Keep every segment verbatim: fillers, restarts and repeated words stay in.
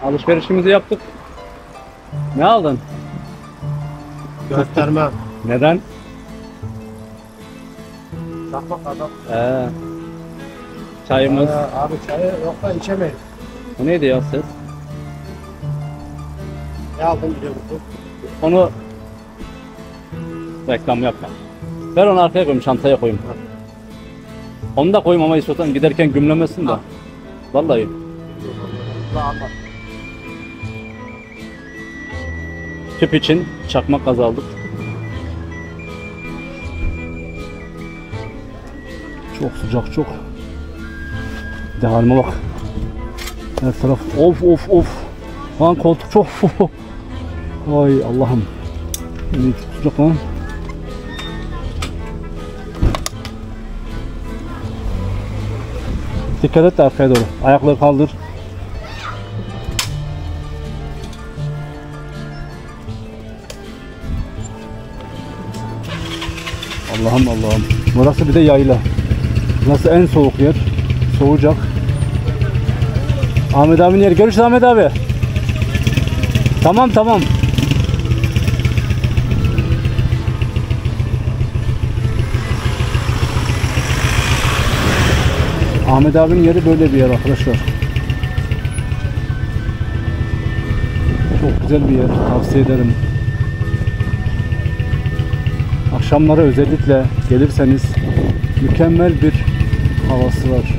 Alışverişimizi yaptık. Ne aldın? Göstermem. Neden? Çakmak adam. Ee, çayımız. Ee, abi çayı yoksa içemeyiz. Bu neydi ya ses? Ne aldın biliyor musun? Onu reklam yapma. Ver onu arkaya koyayım, çantaya koyayım. Onu da koyayım ama istiyorsan giderken gümlemesin de. Ha. Vallahi. Anlat. Tüp için çakmak gaz aldık. Çok sıcak, çok. Bir de halime bak. Her taraf of of of. Lan koltuk çok. Ay Allah'ım. Yine çok sıcak lan. Dikkat et de arkaya doğru. Ayakları kaldır. Allah'ım Allah'ım. Burası bir de yayla. Burası en soğuk yer. Soğuyacak. Ahmet abinin yeri. Görüşürüz Ahmet abi. Tamam tamam. Ahmet abinin yeri böyle bir yer arkadaşlar. Çok güzel bir yer. Tavsiye ederim. Akşamları özellikle gelirseniz mükemmel bir havası var.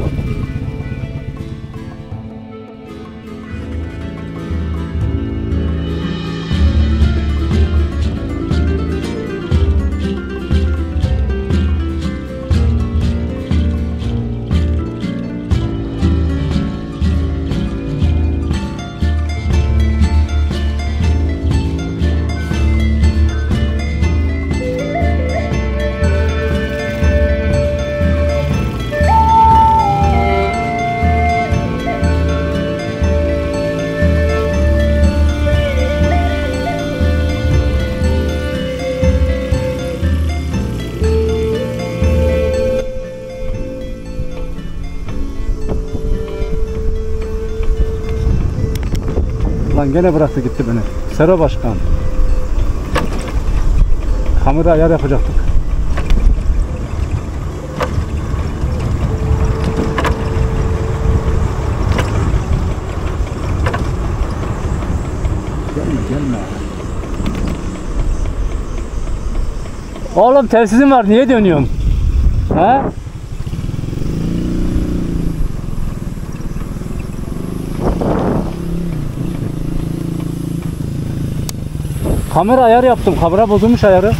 Lan gene bıraktı gitti beni. Sero Başkan. Kamera ayar yapacaktık. Gelme gelme. Oğlum telsizim var, niye dönüyorum? He? Kamera ayarı yaptım. Kamera bozulmuş ayarı.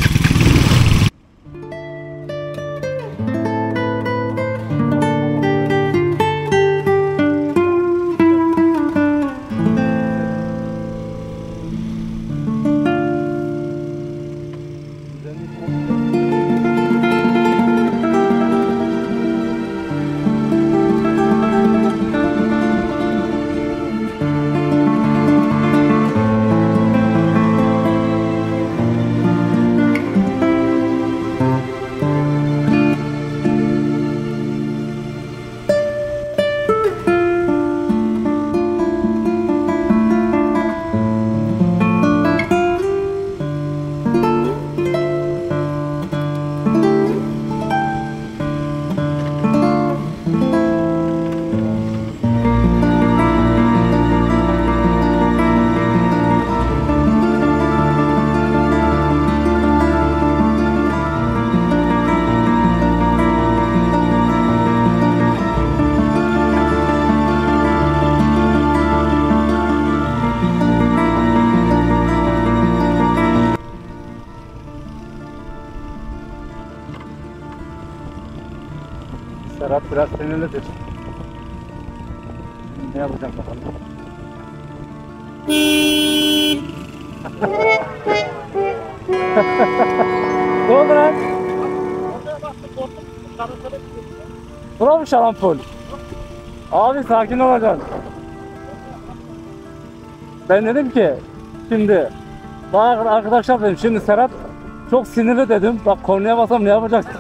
Serhat biraz sinirlidir. Ne yapacağım bakalım. Ne oldu lan? Bura şarampol? Abi sakin olacaksın. Ben dedim ki şimdi bak arkadaşlar dedim, şimdi Serhat çok sinirli dedim. Bak kornaya basam ne yapacaksın?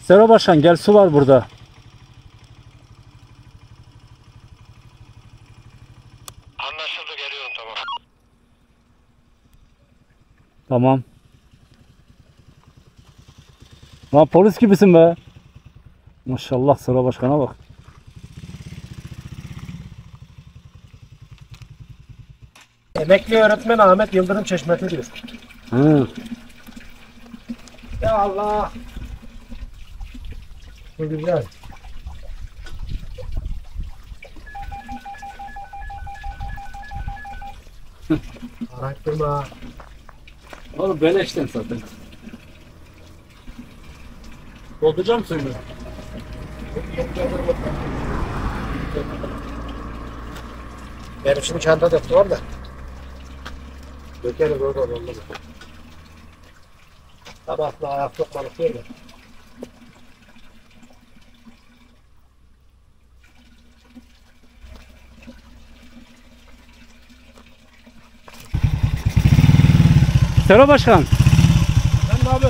Sero Başkan gel, su var burada. Anlaşıldı, geliyorum, tamam. Tamam. Lan polis gibisin be. Maşallah, Sero Başkan'a bak. Emekli öğretmen Ahmet Yıldırım Çeşmeti diyor. Hı. Ya Allah. Bu güzel. Araştırma. Oğlum beleşten zaten. Dolduracağım suyunu. Benim şimdi çanta defter var da. Dökeriz orada olmalı. Sabahla ayak sokmalık değil mi? Sero Başkan, Sen abi.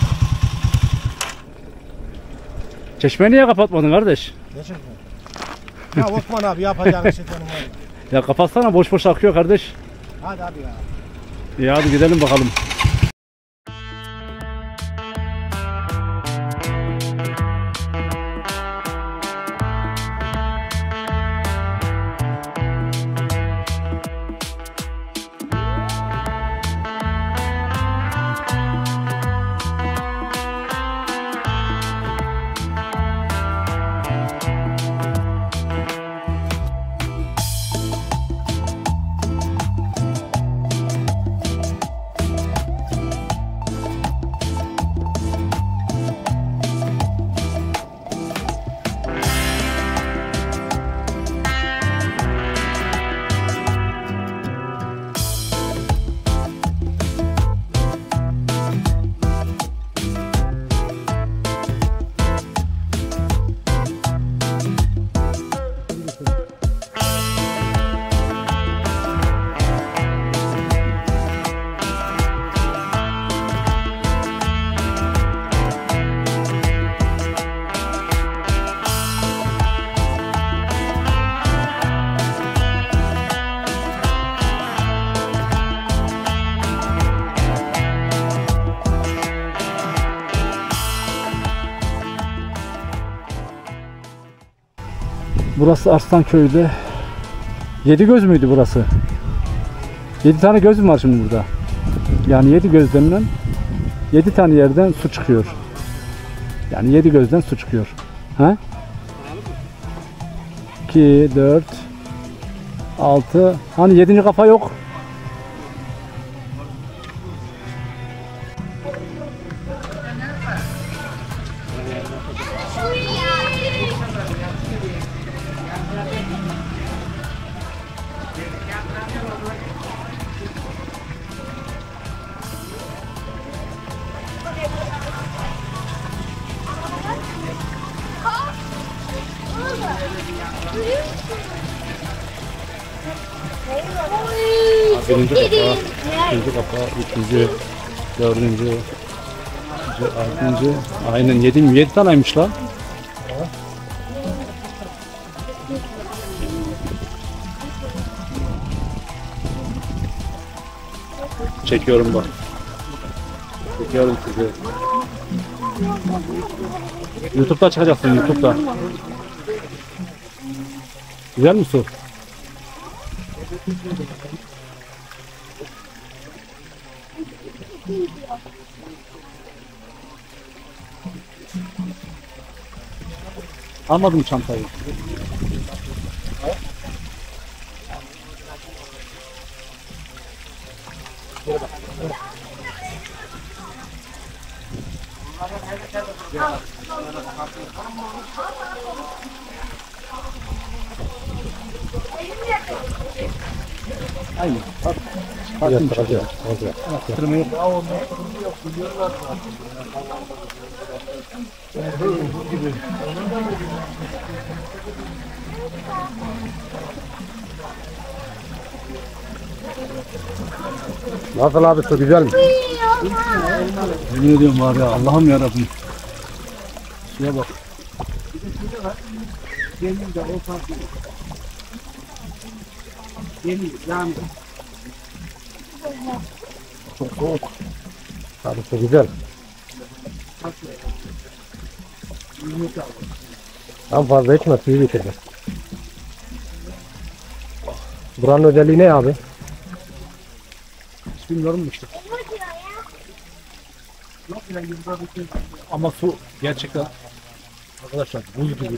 çeşmeyi niye kapatmadın kardeş? Ne çekiyorsun? Ya Osman abi yapacağın şey senin var. Ya kapatsana, boş boş akıyor kardeş. Hadi abi ya. İyi hadi gidelim bakalım. Burası Arslanköy'de. Yedi göz müydü burası? Yedi tane göz mü var şimdi burada? Yani yedi göz denilen yedi tane yerden su çıkıyor. Yani yedi gözden su çıkıyor. Ha? iki, dört, altı. Hani yedinci kafa yok. Birinci kapağı, ikinci kapağı, ikinci, dördüncü, beşinci, altıncı. Aynen yedi, yedi taneymiş lan. Çekiyorum bak. Çekiyorum sizi. YouTube'da çıkacaksın, YouTube'da. Güzel mi su? Almadım çantayı. Aynen. Bak. Bakın çocuğa. Kırmıyor. Nasıl abi, su güzel mi? Yemin ediyorum var ya, Allah'ım yarabbim. Suya bak. Demir de olsa demir yani. Çok soğuk. Tabii güzel. Tam fazla içme, suyu bitirdim. Buranın özelliği ne abi? Hiç bilmiyorum işte. Ama su gerçekten arkadaşlar buz gibi.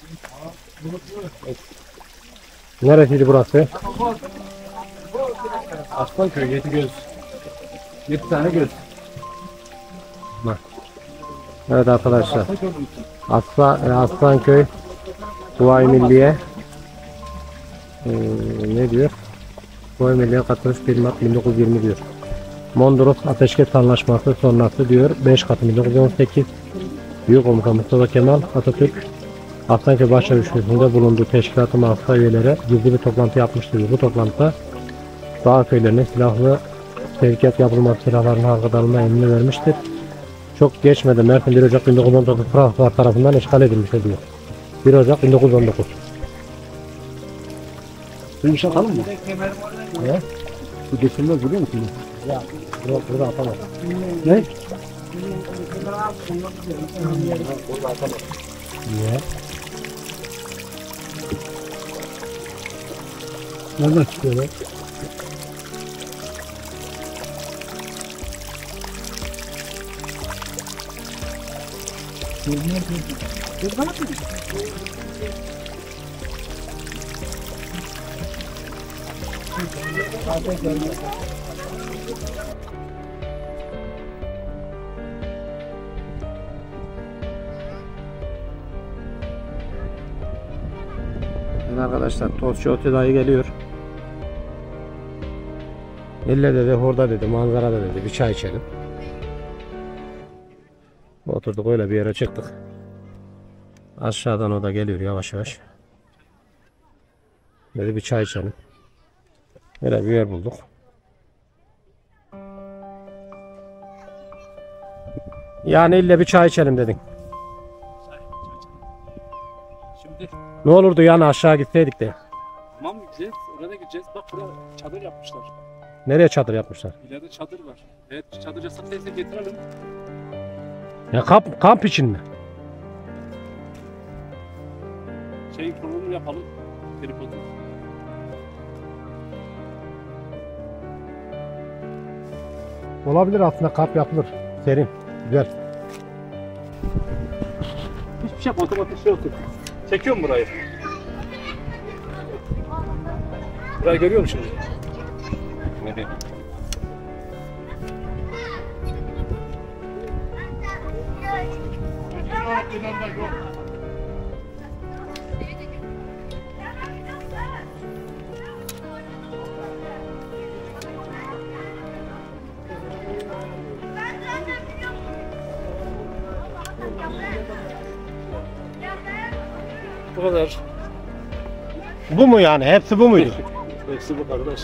Neresiydi burası? Aslanköy yedi göz. Yedi tane göz. Evet arkadaşlar. Aslanköy mü? Aslan, Aslanköy Kuvayi Milliye ee, ne diyor? Kuvayi Milliye katılış bir Mart bin dokuz yüz yirmi diyor. Mondros Ateşkes Anlaşması sonrası diyor. beş Kasım bin dokuz yüz on sekiz Büyük Komutan Mustafa Kemal Atatürk Aslanköy Başçavuşluğu'nda bulunduğu teşkilatı mafsa üyeleri gizli bir toplantı yapmıştır. Bu toplantıda dağ köylerine silahlı sevkiyat yapılması, silahların halka alınma emrini vermiştir. Çok geçmeden Mersin bir Ocak bin dokuz yüz on dokuz Fransızlar tarafından işgal edilmiştir diyor. bir Ocak bin dokuz yüz on dokuz. Suymuş atalım mı? Ne? Su geçilmez biliyor musun? Ya, burada, burada atamam. Ne? Burada atamam. Niye? Nereden çıkıyor lan? Evet arkadaşlar, Tozcu Otu dayı geliyor. İlle dedi, hurda dedi, manzara da dedi, bir çay içelim. Oturduk öyle bir yere çıktık. Aşağıdan o da geliyor yavaş yavaş. Dedi bir çay içelim. Böyle bir yer bulduk. Yani ille bir çay içelim dedin. Şimdi Ne olurdu yani aşağı gitseydik de. tamam mı gideceğiz? Oraya gideceğiz. Bak burada çadır yapmışlar. Nereye çadır yapmışlar? İleride çadır var. Evet çadır yasak değilse getirelim. Ya kamp, kamp için mi? Şey kurulumu yapalım. Tripodu. Olabilir, aslında kamp yapılır. Serin, güzel. Hiçbir şey otomatik şey yok. Çekiyor mu burayı? Burayı görüyor musun şimdi? Evet. Bu kadar. Bu mu yani? Hepsi bu muydu? Hepsi bu kardeş.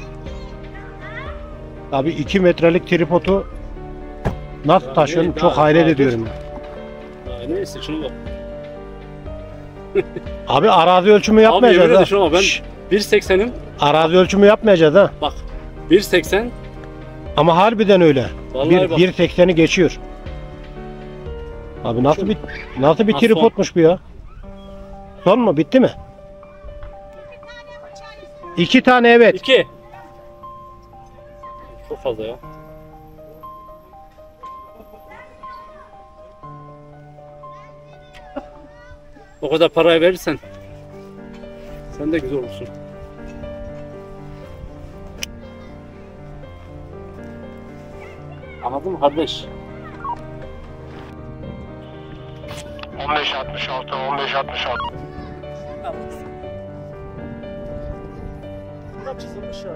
Abi iki metrelik tripodu nasıl Ya taşıyorsun? ne, Çok daha- hayret daha ediyorum. Ya neyse şunu bak. Abi arazi ölçümü Abi yapmayacağız yemin ha. ederim şuna bak ben Şşş, bir seksenim arazi ölçümü yapmayacağız ha. bak bir seksen Ama harbiden öyle. vallahi Bir, bak. bir sekseni geçiyor. Abi nasıl bir nasıl bir Ha, tripodmuş bu ya? Son mu? Bitti mi? İki tane evet. iki. Çok fazla ya. O kadar parayı verirsen sen de güzel olursun. Anladın mı kardeş? on beş altmış altı on beş altmış altı. Burada çizilmiş ya.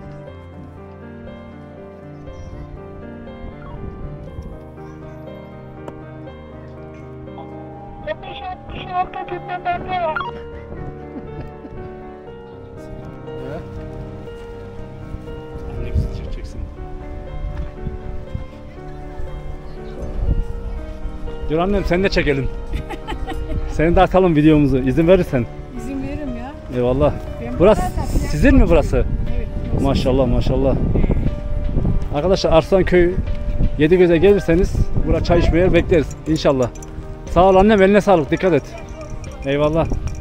Ne güzel çekeceksin. Dur annem seni de çekelim. Seni de atalım videomuzu. İzin verirsen. İzin veririm ya. Eyvallah. Ben Burası burada satacağım. sizin mi burası? Evet. Maşallah maşallah. Arkadaşlar Arslanköy Yedigöz'e gelirseniz burada çay içmeye bekleriz inşallah. Sağ ol annem, eline sağlık, dikkat et. Eyvallah.